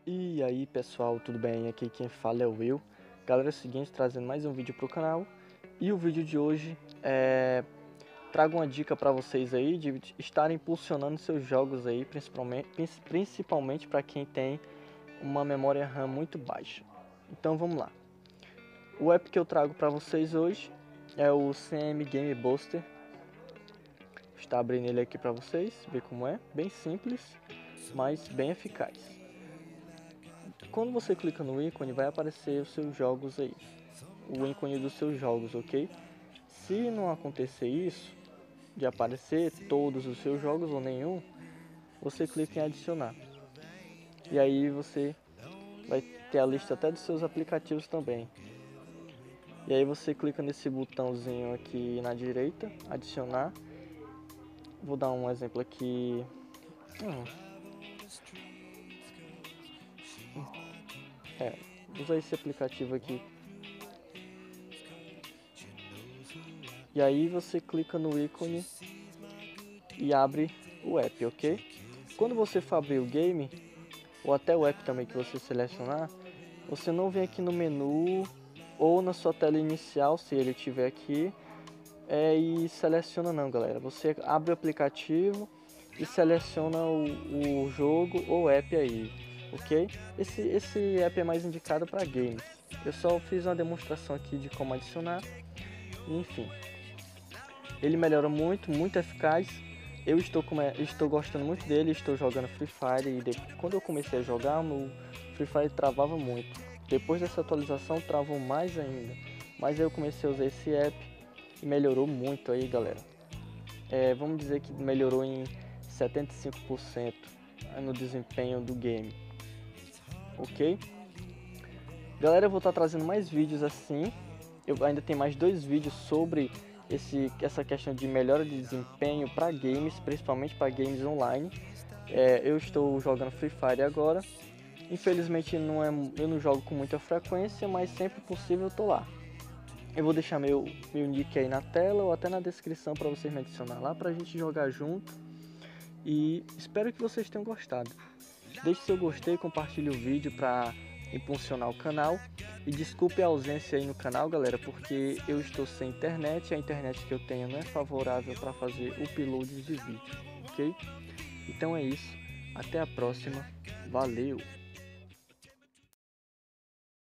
E aí pessoal, tudo bem? Aqui quem fala é o Will. Galera, é o seguinte, trazendo mais um vídeo pro canal. E o vídeo de hoje trago uma dica para vocês aí de estarem impulsionando seus jogos aí, principalmente para quem tem uma memória RAM muito baixa. Então vamos lá. O app que eu trago para vocês hoje é o CM Game Buster. Está abrindo ele aqui para vocês, ver como é, bem simples, mas bem eficaz. Quando você clica no ícone, vai aparecer os seus jogos aí, o ícone dos seus jogos, ok? Se não acontecer isso, de aparecer todos os seus jogos ou nenhum, você clica em adicionar. E aí você vai ter a lista até dos seus aplicativos também. E aí você clica nesse botãozinho aqui na direita, adicionar. Vou dar um exemplo aqui. Usa esse aplicativo aqui. E aí você clica no ícone e abre o app, ok? Quando você for abrir o game, ou até o app também que você selecionar, você não vem aqui no menu ou na sua tela inicial, se ele estiver aqui, e seleciona não, galera. Você abre o aplicativo e seleciona o jogo ou app aí, ok? Esse app é mais indicado para games. Eu só fiz uma demonstração aqui de como adicionar, enfim. Ele melhora muito eficaz. Eu estou gostando muito dele, estou jogando Free Fire e quando eu comecei a jogar, o Free Fire travava muito. Depois dessa atualização travou mais ainda. Mas eu comecei a usar esse app e melhorou muito aí, galera. Vamos dizer que melhorou em 75% no desempenho do game. Ok? Galera, eu vou estar trazendo mais vídeos assim. Eu ainda tenho mais 2 vídeos sobre essa questão de melhora de desempenho para games, principalmente para games online. Eu estou jogando Free Fire agora. Infelizmente eu não jogo com muita frequência, mas sempre possível eu tô lá. Eu vou deixar meu nick aí na tela ou até na descrição para vocês me adicionar lá para a gente jogar junto. E espero que vocês tenham gostado. Deixe seu gostei, compartilhe o vídeo para impulsionar o canal. E desculpe a ausência aí no canal, galera, porque eu estou sem internet e a internet que eu tenho não é favorável para fazer upload de vídeo, ok? Então é isso, até a próxima, valeu!